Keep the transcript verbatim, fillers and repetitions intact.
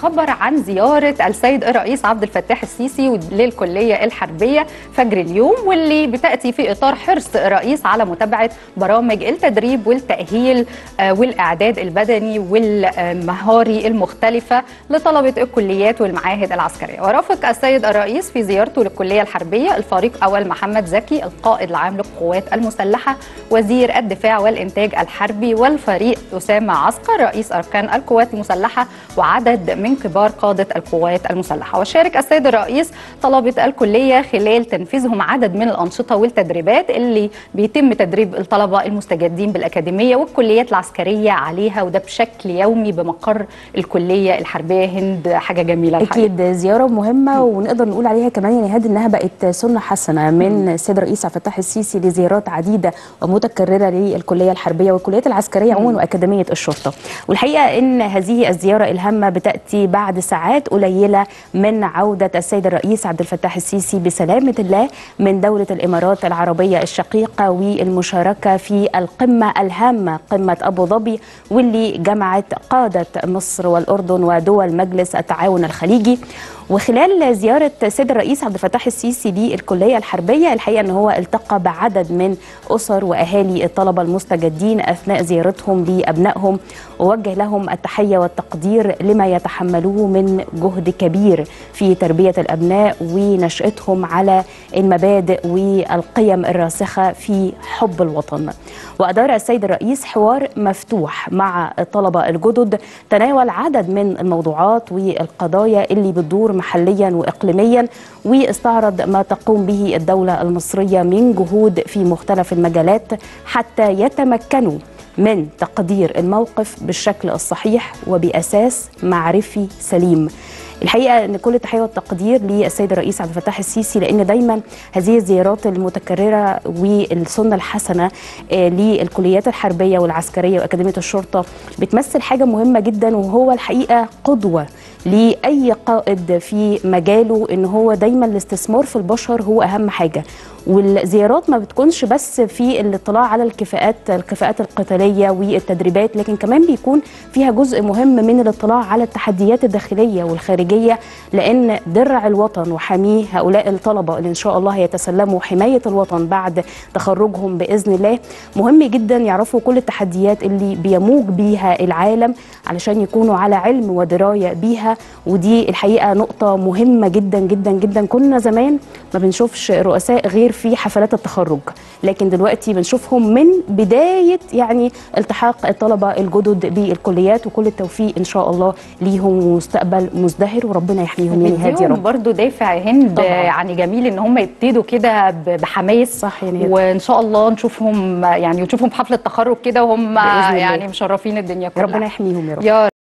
خبر عن زيارة السيد الرئيس عبد الفتاح السيسي للكلية الحربية فجر اليوم، واللي بتأتي في إطار حرص الرئيس على متابعة برامج التدريب والتأهيل والإعداد البدني والمهاري المختلفة لطلبة الكليات والمعاهد العسكرية. ورافق السيد الرئيس في زيارته للكلية الحربية الفريق أول محمد زكي القائد العام للقوات المسلحة وزير الدفاع والإنتاج الحربي، والفريق أسامة عسكر رئيس أركان القوات المسلحة وعدد من كبار قادة القوات المسلحة. وشارك السيد الرئيس طلبة الكلية خلال تنفيذهم عدد من الأنشطة والتدريبات اللي بيتم تدريب الطلبة المستجدين بالأكاديمية والكليات العسكرية عليها، وده بشكل يومي بمقر الكلية الحربية. هند، حاجة جميلة الحقيقة. أكيد زيارة مهمة، ونقدر نقول عليها كمان يعني هاد إنها بقت سنة حسنة من السيد الرئيس عبد الفتاح السيسي لزيارات عديدة ومتكررة للكلية الحربية والكليات العسكرية عموما وأكاديمية الشرطة. والحقيقة إن هذه الزيارة الهامة بتأتي بعد ساعات قليلة من عودة السيد الرئيس عبد الفتاح السيسي بسلامة الله من دولة الإمارات العربية الشقيقة، والمشاركة في القمة الهامة قمة أبو ظبي، واللي جمعت قادة مصر والأردن ودول مجلس التعاون الخليجي. وخلال زيارة السيد الرئيس عبد الفتاح السيسي للكلية الحربية الحقيقة أنه هو التقى بعدد من أسر وأهالي الطلبة المستجدين أثناء زيارتهم لأبنائهم، ووجه لهم التحية والتقدير لما يتحملوه من جهد كبير في تربية الأبناء ونشأتهم على المبادئ والقيم الراسخة في حب الوطن. وأدار السيد الرئيس حوار مفتوح مع الطلبة الجدد تناول عدد من الموضوعات والقضايا اللي بتدور محليا وإقليميا، واستعرض ما تقوم به الدولة المصرية من جهود في مختلف المجالات حتى يتمكنوا من تقدير الموقف بالشكل الصحيح وبأساس معرفي سليم. الحقيقة أن كل التحية والتقدير للسيد الرئيس عبد الفتاح السيسي، لأن دايما هذه الزيارات المتكررة والسنة الحسنة للكليات الحربية والعسكرية وأكاديمية الشرطة بتمثل حاجة مهمة جدا، وهو الحقيقة قدوة لأي قائد في مجاله، إن هو دايما الاستثمار في البشر هو أهم حاجة. والزيارات ما بتكونش بس في الاطلاع على الكفاءات الكفاءات القتاليه والتدريبات، لكن كمان بيكون فيها جزء مهم من الاطلاع على التحديات الداخليه والخارجيه، لان درع الوطن وحاميه هؤلاء الطلبه اللي ان شاء الله هيتسلموا حمايه الوطن بعد تخرجهم باذن الله مهم جدا يعرفوا كل التحديات اللي بيموج بيها العالم علشان يكونوا على علم ودرايه بيها. ودي الحقيقه نقطه مهمه جدا جدا جدا. كنا زمان ما بنشوفش رؤساء غير في حفلات التخرج، لكن دلوقتي بنشوفهم من بداية يعني التحاق الطلبة الجدد بالكليات، وكل التوفيق إن شاء الله ليهم ومستقبل مزدهر وربنا يحميهم. يعني هادي يا رب. برضه دافع هند طبعا. يعني جميل إن هم يبتدوا كده بحماس، صح يعني، وإن شاء الله نشوفهم يعني ونشوفهم في حفلة التخرج كده وهم يعني مشرفين الدنيا كلها. ربنا يحميهم يا رب. يا